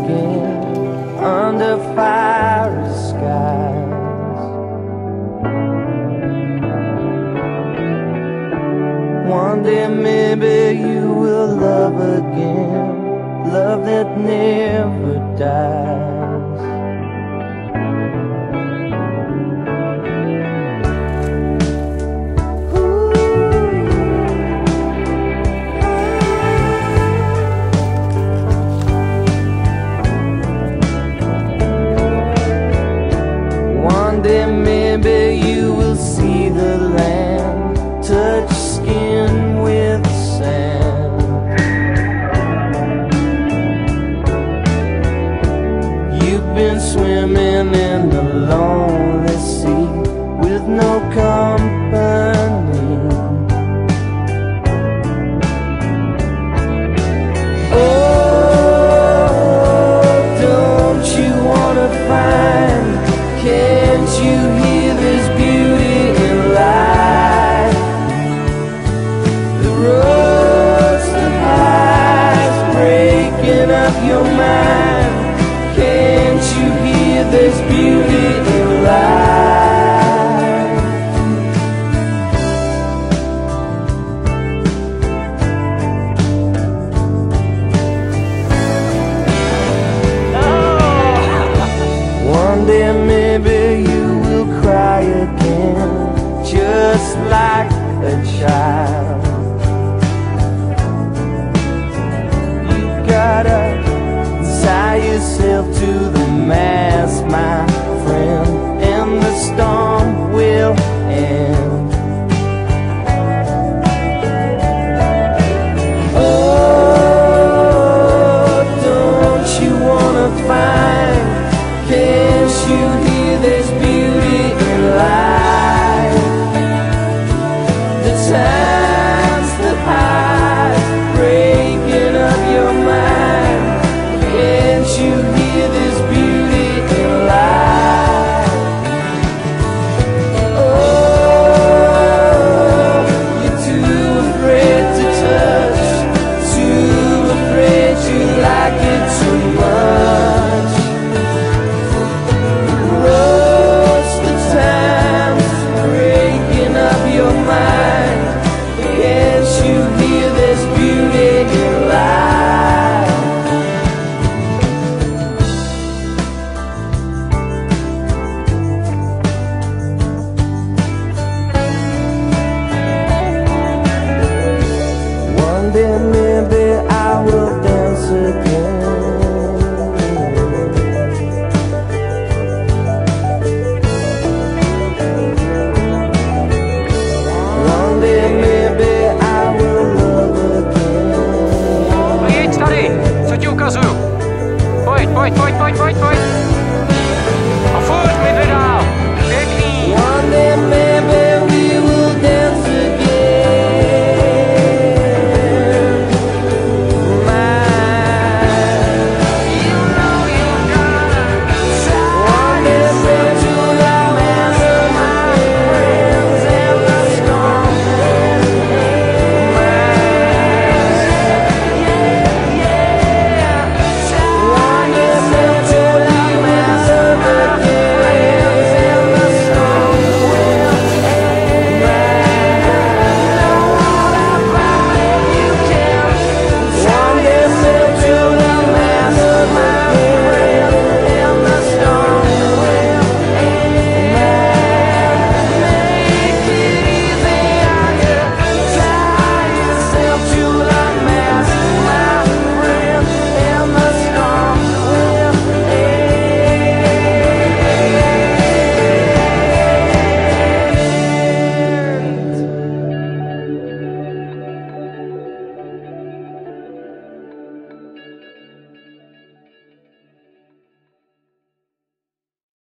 again under fiery skies. One day maybe you will love again, love that never dies. One day maybe you will see the land, touch skin with sand. You've been swimming in the lonely sea with no company. Oh, don't you wanna find, can't you hear this beauty in life? The roads, the highs, breaking up your mind. Can't you hear this beauty in life? One day maybe you will cry again, just like a child. You gotta tie yourself to the mast, my friend, and the storm will end. Oh, don't you wanna find, can't you hear this beauty in life? The times, the highs, breaking up your mind. Can't you hear this beauty in life? Oh, you're too afraid to touch, too afraid you like it too much. Rush the times, breaking up your mind. Can't you hear this beauty in life? One day maybe I will dance again. One day maybe I will love again. Jedź stary, co ci ukazują? Pojď.